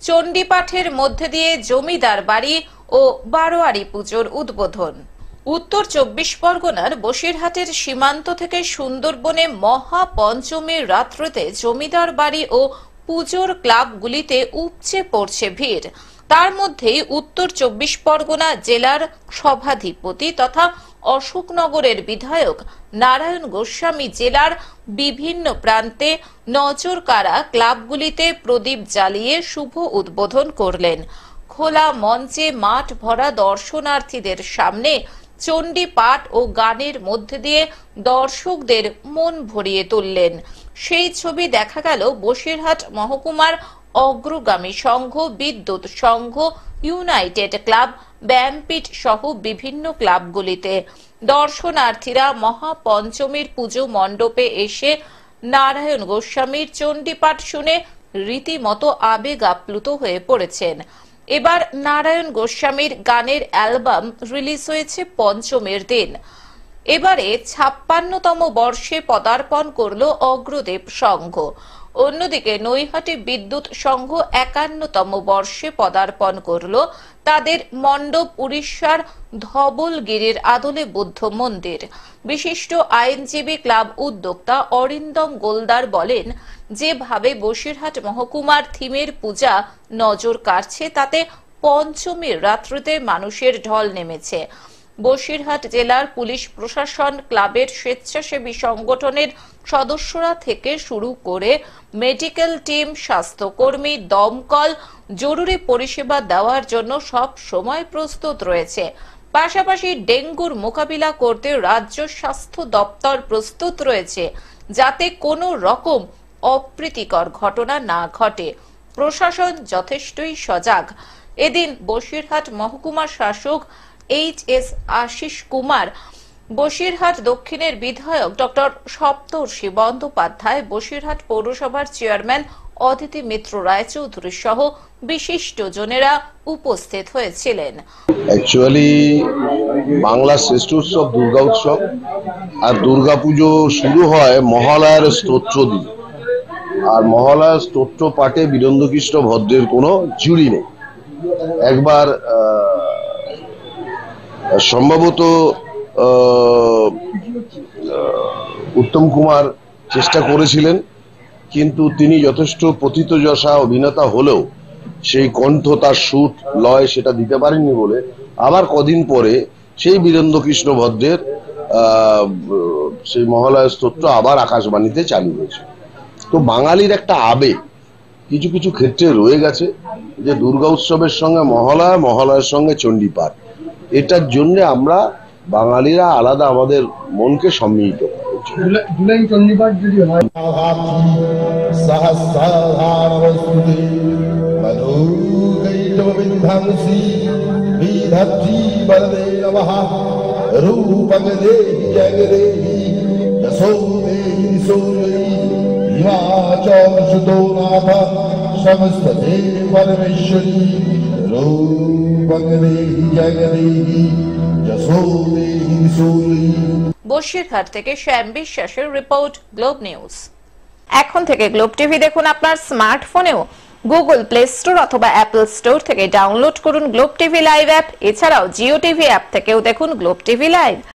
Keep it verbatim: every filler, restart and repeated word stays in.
চণ্ডীপাঠের মধ্যে দিয়ে জমিদার বাড়ি ও বারোয়ারি পুজোর উদ্বোধন। উত্তর চব্বিশ পরগনার বসিরহাটের সীমান্ত থেকে সুন্দরবনে মহাপঞ্চমীর রাত্রিতে জমিদার বাড়ি ও পুজোর ক্লাবগুলিতে উপচে পড়ছে ভিড়। তার মধ্যেই উত্তর চব্বিশ পরগনা জেলার সভাধিপতি তথা অশোকনগরের বিধায়ক নারায়ণ গোস্বামী জেলার বিভিন্ন প্রান্তে নজর কাড়া ক্লাবগুলিতে প্রদীপ জ্বালিয়ে শুভ উদ্বোধন করলেন। খোলা মঞ্চে মাঠ ভরা দর্শনার্থীদের সামনে চণ্ডী পাঠ ও গানের মধ্যে দিয়ে দর্শকদের মন ভরিয়ে তুললেন। সেই ছবি দেখা গেল বসিরহাট মহকুমার অগ্রগামী সংঘ, বিদ্যুৎ সংঘ, ইউনাইটেড ক্লাব, ব্যায়ামপীঠ সহ বিভিন্ন ক্লাবগুলিতে। দর্শনার্থীরা মহাপঞ্চমীর পুজো মণ্ডপে এসে নারায়ণ গোস্বামীর চণ্ডীপাঠ শুনে রীতিমতো আবেগ আপ্লুত হয়ে পড়েছেন। এবার নারায়ণ গোস্বামীর গানের অ্যালবাম রিলিজ হয়েছে পঞ্চমীর দিন। এবারে ছাপ্পান্নতম বর্ষে পদার্পণ করল অগ্রদেব সংঘ। অন্যদিকে নৈহাটি বিদ্যুৎ সংঘ একান্নতম বর্ষে পদার্পণ করল তাদের মণ্ডপ উড়িষ্যার ধবলগিরির আদলে বুদ্ধ মন্দির। বিশিষ্ট আইনজীবী ক্লাব উদ্যোক্তা অরিন্দম গোলদার বলেন, যেভাবে বসিরহাট মহকুমার থিমের পূজা নজর কাড়ছে তাতে পঞ্চমীর রাত্রিতে মানুষের ঢল নেমেছে। বসিরহাট জেলার পুলিশ প্রশাসন, ক্লাবের স্বেচ্ছাসেবী সংগঠনের সদস্যরা থেকে শুরু করে মেডিকেল টিম, স্বাস্থ্যকর্মী, দমকল জরুরি পরিষেবা দেওয়ার জন্য সব সময় প্রস্তুত রয়েছে। পাশাপাশি ডেঙ্গুর মোকাবিলা করতে রাজ্য স্বাস্থ্য দপ্তর প্রস্তুত রয়েছে যাতে কোনো রকম অপ্রীতিকর ঘটনা না ঘটে। প্রশাসন যথেষ্টই সজাগ। এদিন বসিরহাট মহকুমা শাসক এইচ এস আশিস কুমার, বসিরহাট দক্ষিণের বিধায়ক ডক্টর সপ্তর্ষি বন্দ্যোপাধ্যায়, বসিরহাট পৌরসভার চেয়ারম্যান অদিতি মিত্র রায়চৌধুরী সহ বিশিষ্ট জনেরা উপস্থিত হয়েছিলেন। অ্যাকচুয়ালি বাংলার শ্রেষ্ঠ উৎসব দুর্গা উৎসব, আর দুর্গাপুজো শুরু হয় মহালয়ার স্তোত্র দিয়ে। আর মহালয়ার স্তোত্র পাঠে বীরেন্দ্রকৃষ্ণ ভদ্রের কোনো জুড়ি নেই। একবার সম্ভবত উত্তম কুমার চেষ্টা করেছিলেন, কিন্তু তিনি যথেষ্ট প্রথিতযশা অভিনেতা হলেও সেই কণ্ঠ, তার সুর, লয় সেটা দিতে পারেননি বলে আবার কদিন পরে সেই বীরেন্দ্রকৃষ্ণ ভদ্রের সেই মহালয়া স্তোত্র আবার আকাশবাণীতে চালু হয়েছে। তো বাঙালির একটা আবেগ কিছু কিছু ক্ষেত্রে রয়ে গেছে যে দুর্গা উৎসবের সঙ্গে মহালয়া, মহালয়ার সঙ্গে চণ্ডীপাঠ। এটার জন্য আমরা বাঙালিরা আলাদা আমাদের মনকে সম্মিলিত করেছি। চণ্ডীপাঠ যদি হয় সমস্ত দেব পরমেশ্বরী বসিরহাট থেকে শ্যাম বিশ্বাসের রিপোর্ট, গ্লোব নিউজ। এখন থেকে গ্লোব টিভি দেখুন আপনার স্মার্টফোনেও। গুগল প্লে স্টোর অথবা অ্যাপল স্টোর থেকে ডাউনলোড করুন গ্লোব টিভি লাইভ অ্যাপ। এছাড়াও জিও টিভি অ্যাপ থেকেও দেখুন গ্লোব টিভি লাইভ।